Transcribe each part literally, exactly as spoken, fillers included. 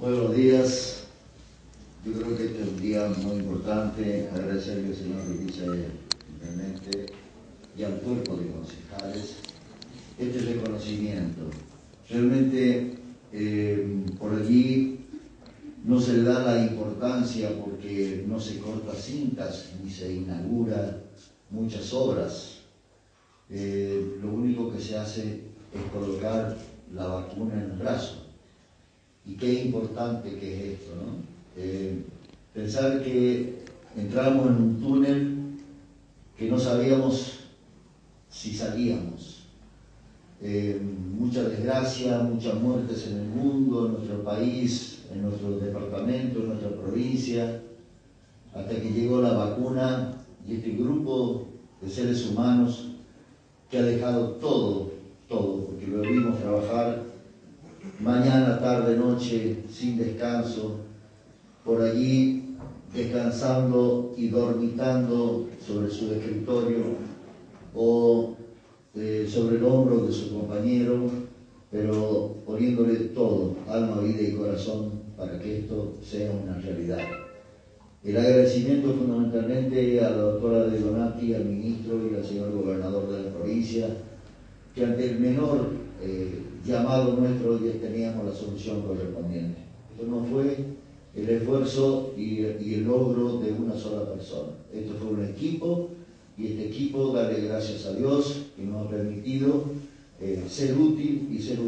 Buenos días. Yo creo que este es un día muy importante. Agradecerle al señor viceintendente y al cuerpo de concejales este reconocimiento. Realmente eh, por allí no se le da la importancia porque no se corta cintas ni se inaugura muchas obras. Eh, lo único que se hace es colocar la vacuna en el brazo. Y qué importante que es esto, ¿no? Eh, pensar que entramos en un túnel que no sabíamos si salíamos. Eh, mucha desgracia, muchas muertes en el mundo, en nuestro país, en nuestro departamento, en nuestra provincia, hasta que llegó la vacuna y este grupo de seres humanos que ha dejado todo, todo, porque lo vimos trabajar mañana, tarde, noche, sin descanso, por allí descansando y dormitando sobre su escritorio o eh, sobre el hombro de su compañero, pero poniéndole todo, alma, vida y corazón para que esto sea una realidad. El agradecimiento fundamentalmente a la doctora De Donati, al ministro y al señor gobernador de la provincia, que ante el menor eh, llamado nuestro ya teníamos la solución correspondiente. Esto no fue el esfuerzo y, y el logro de una sola persona. Esto fue un equipo y este equipo, darle gracias a Dios que nos ha permitido eh, ser útil y ser un,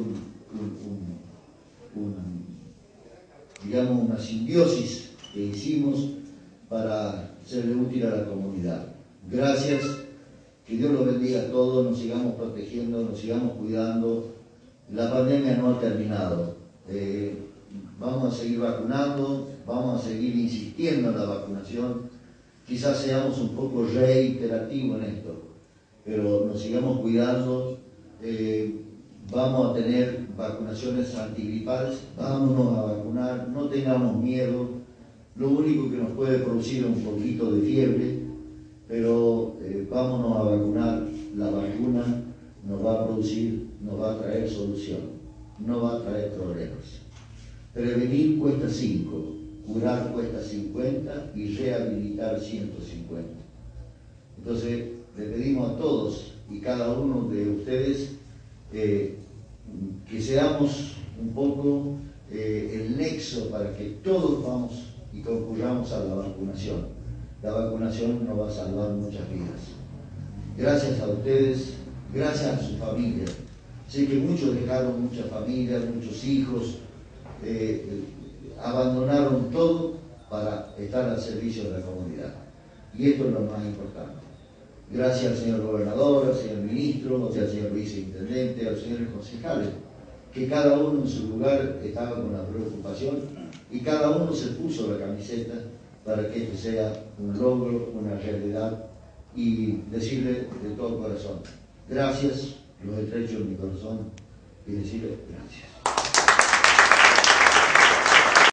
un, un, un, digamos, una simbiosis que hicimos para serle útil a la comunidad. Gracias. Que Dios los bendiga a todos, nos sigamos protegiendo, nos sigamos cuidando. La pandemia no ha terminado. Eh, vamos a seguir vacunando, vamos a seguir insistiendo en la vacunación. Quizás seamos un poco reiterativos en esto, pero nos sigamos cuidando. Eh, vamos a tener vacunaciones antigripales, vámonos a vacunar, no tengamos miedo. Lo único que nos puede producir es un poquito de fiebre, pero eh, vámonos a vacunar. La vacuna nos va a producir, nos va a traer solución, no va a traer problemas. Prevenir cuesta cinco, curar cuesta cincuenta y rehabilitar ciento cincuenta. Entonces, le pedimos a todos y cada uno de ustedes eh, que seamos un poco eh, el nexo para que todos vamos y concurramos a la vacunación. La vacunación nos va a salvar muchas vidas. Gracias a ustedes, gracias a su familia. Sé que muchos dejaron muchas familias, muchos hijos, eh, abandonaron todo para estar al servicio de la comunidad. Y esto es lo más importante. Gracias al señor gobernador, al señor ministro, al señor viceintendente, a los señores concejales, que cada uno en su lugar estaba con la preocupación y cada uno se puso la camiseta para que esto sea un logro, una realidad, y decirle de todo corazón, gracias, los estrecho en mi corazón, y decirle gracias.